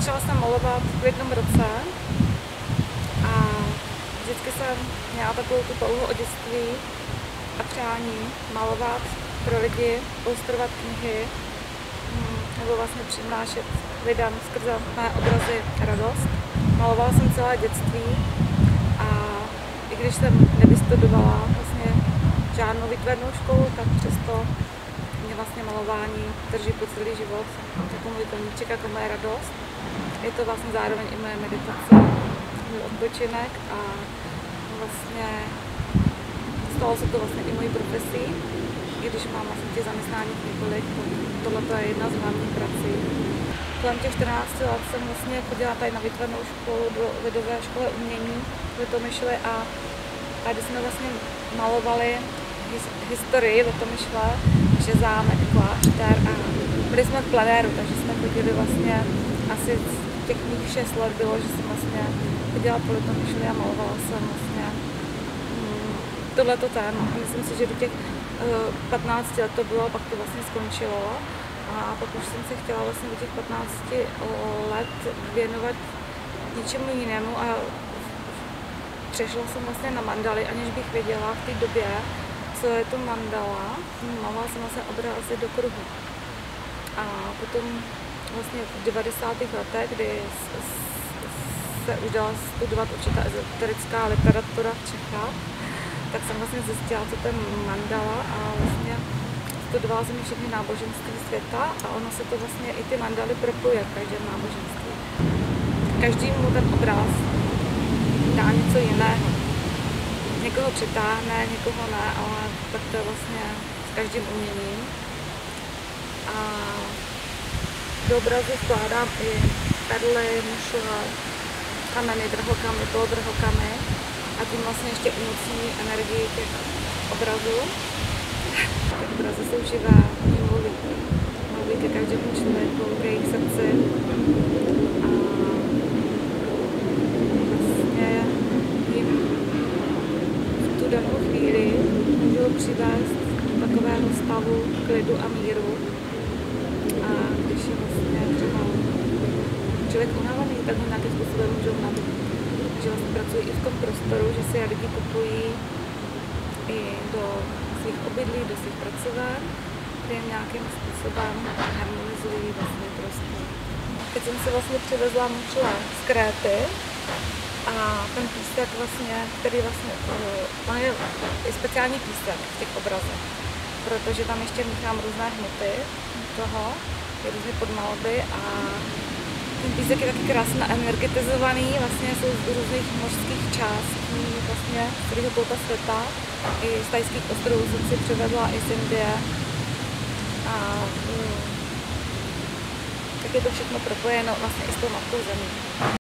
Začala jsem malovat v jednom roce a vždycky jsem měla takovou tu touhu od dětství a přání malovat pro lidi, ilustrovat knihy nebo vlastně přinášet lidem skrze mé obrazy radost. Malovala jsem celé dětství a i když jsem nevystudovala vlastně žádnou výtvarnou školu, tak přesto mě vlastně malování drží po celý život jako můj koníček, jako moje radost. Je to vlastně zároveň i moje meditace, můj odpočinek a vlastně stalo se to vlastně i mojí profesí. I když mám vlastně těch zaměstnání několik, tohle je jedna z hlavních prací. Kolem těch 14 let jsem vlastně chodila tady na výtvarnou školu do lidové školy umění v Litomyšli a tady jsme vlastně malovali historii Litomyšle, že zámek, klášter a byli jsme v plenéru, takže jsme chodili vlastně asi těch mých 6 let bylo, že jsem vlastně chodila po Litomyšli a malovala jsem vlastně tohleto téma. Myslím si, že do těch 15 let to bylo, pak to vlastně skončilo a pak už jsem se chtěla vlastně do těch 15 let věnovat něčemu jinému a přešla jsem vlastně na mandaly, aniž bych věděla v té době, co je to mandala. Malovala jsem vlastně obrazy do kruhu. A potom vlastně v 90. letech, kdy se už dala studovat určitá ezoterická literatura v Čechách, tak jsem vlastně zjistila, co to je mandala a vlastně studovala jsem všechny náboženství světa a ono se to vlastně i ty mandaly propojuje v každém náboženství. Každý mu ten obraz dá něco jiného. Někoho přitáhne, někoho ne, ale tak to je vlastně s každým uměním. A do obrazu vkládám i perly, mušle, kameny, drahokamy, polodrahokamy a tím vlastně ještě umocní energii těch obrazů. Ty obrazy jsou živé, mluví ke každému člověku, k jejich srdci. A vlastně jim v tu danou chvíli můžou přivést do takového stavu klidu a míru. A když je vlastně třeba člověk unavený, tak ho nějakým způsobem můžou nabít. Že vlastně pracují i v tom prostoru, že si lidi kupují i do svých obydlí, do svých pracoven, kde jim nějakým způsobem harmonizují vlastně prostor. Teď jsem si vlastně přivezla mušle z Kréty a ten písek vlastně, který vlastně, on je speciální písek v těch obrazech, protože tam ještě míchám různé hmoty toho, je různé podmalby a ten písek je taky krásně energetizovaný, vlastně jsou z různých mořských částí, vlastně z celého kouta světa. I z tajských ostrovů jsem si přivezla, i z Indie. A tak je to všechno propojeno vlastně i s tou matkou zemí.